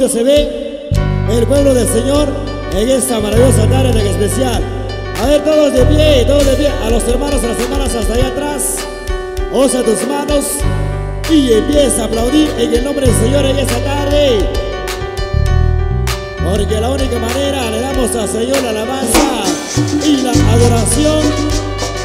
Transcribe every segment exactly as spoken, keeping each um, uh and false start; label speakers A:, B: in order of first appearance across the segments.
A: bonito se ve el pueblo del Señor en esta maravillosa tarde tan especial. A ver, todos de pie, todos de pie. A los hermanos, a las hermanas hasta allá atrás. Osa tus manos y empieza a aplaudir en el nombre del Señor en esta tarde. Porque la única manera le damos al Señor la alabanza y la adoración.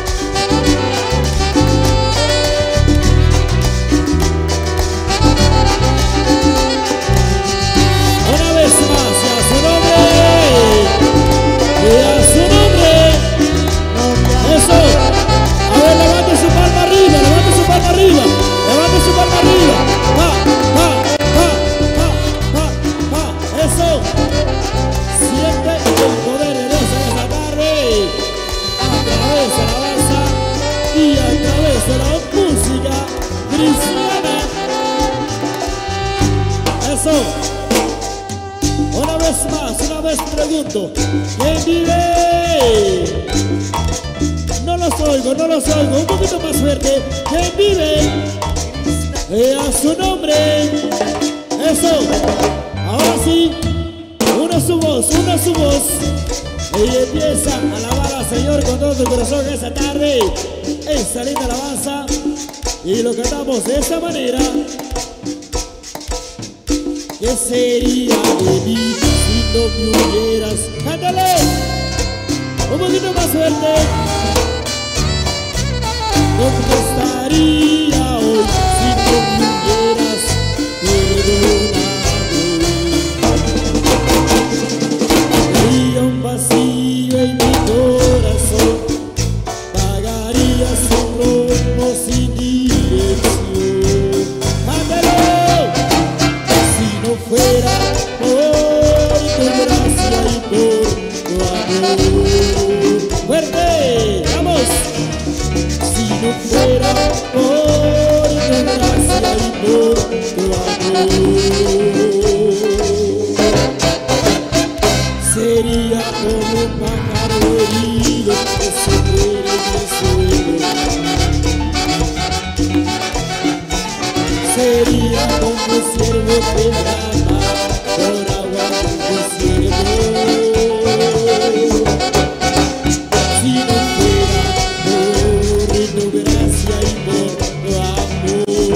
A: Arriba, levante su palma arriba, pa, pa, pa, pa, pa, pa, eso. Siente el poder de Dios en esta tarde, a través de la alabanza y a través de la música cristiana. Eso. Una vez más, una vez pregunto, ¿quién vive? No los oigo, no los oigo, un poquito más fuerte. ¿Quién vive? Eh, a su nombre. Eso. Ahora sí, una su voz, una su voz. Y empieza a alabar al Señor con todo tu corazón esta tarde. Esa linda alabanza. Y lo cantamos de esta manera. ¿Qué sería de mí si no me hubieras? ¡Cántale! Un poquito más fuerte. ¿Dónde estaría hoy si no me hubieras perdonado? Tendría un vacío en mi corazón, pagarías un rumbo sin dirección. ¡Mándalo! Si no fuera por tu gracia y por tu amor. ¡Fuerte! ¡Vamos! Si no fuera por tu gracia y por tu amor, sería como un pájaro herido que se muere en el suelo. Sería como un ciervo que brama por agua del desierto. Si no fuera por tu gracia y por tu amor,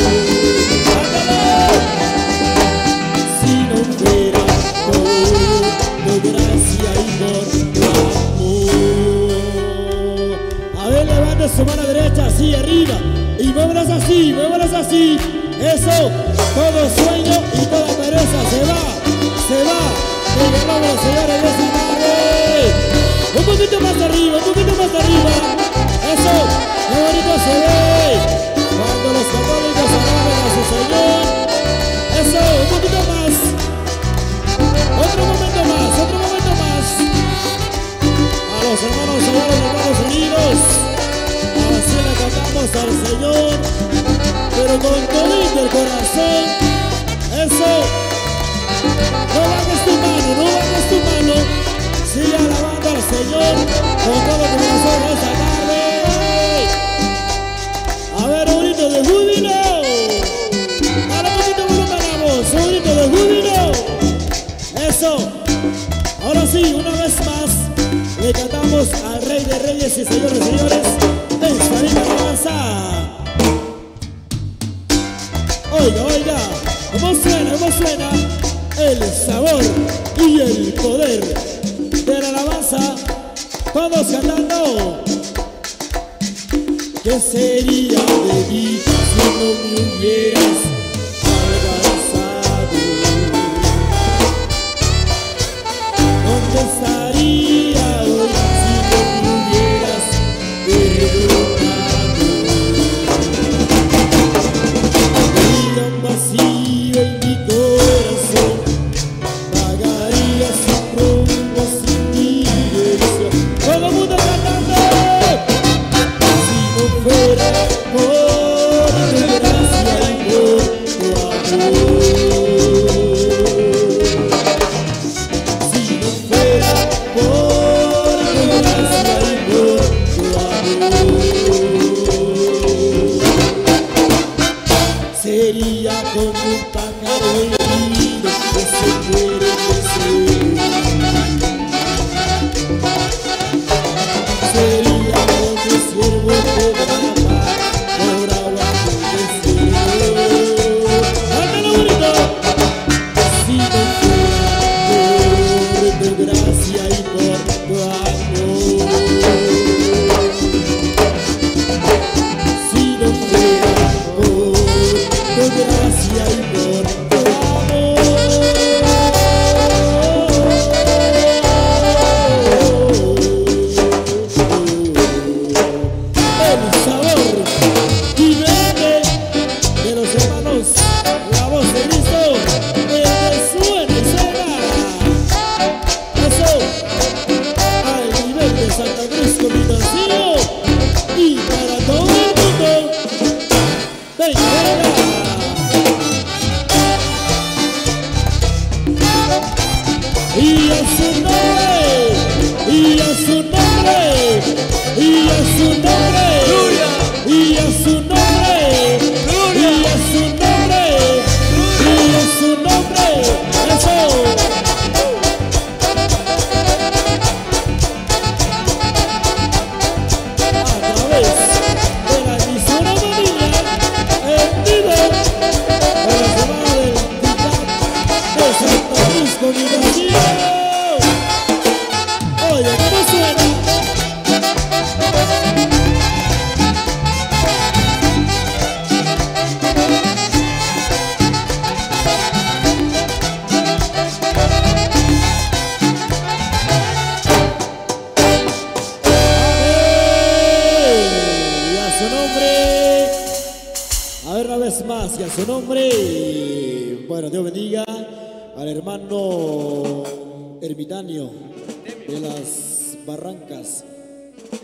A: si no fuera por tu gracia y por tu amor. A ver, levanta su mano derecha así arriba y muévelas así, muévelas así. Eso, todo sueño y toda pereza se va, se va. En el nombre del Señor en esta tarde. Un poquito más arriba, un poquito más arriba. Eso, qué bonito se ve cuando los católicos alaban a su Señor. Eso, un poquito más. Otro momento más, otro momento más. A los hermanos allá en los Estados Unidos, así le cantamos al Señor, pero con todo el corazón. Eso. No bajes tu mano, no bajes tu mano. Sigue alabando al Señor con todo tu corazón esta tarde. A ver, un grito de júbilo. Ahora un poquito volumen a la voz, un grito de júbilo. Eso. Ahora sí, una vez más, le cantamos al Rey de Reyes y Señores de Señores esta linda alabanza. Oiga, oiga, ¿cómo suena, cómo suena? El sabor y el poder de la alabanza, todos cantando. ¿Qué sería de mí si no me hubieras alcanzado? ¿Dónde estaría hoy si no me hubieras perdonado? Tendría un vacío en mi corazón, pagarías un rumbo sin dirección. Todo el mundo cantando. Si no fuera por tu gracia y por y a su nombre, y a su nombre, y a su nombre, y a su nombre, y a su nombre, y a su nombre, eso. Oye, ¿cómo suena? Y a su nombre. A ver una vez más, y a su nombre. Bueno, Dios bendiga al hermano ermitaño de las Barrancas.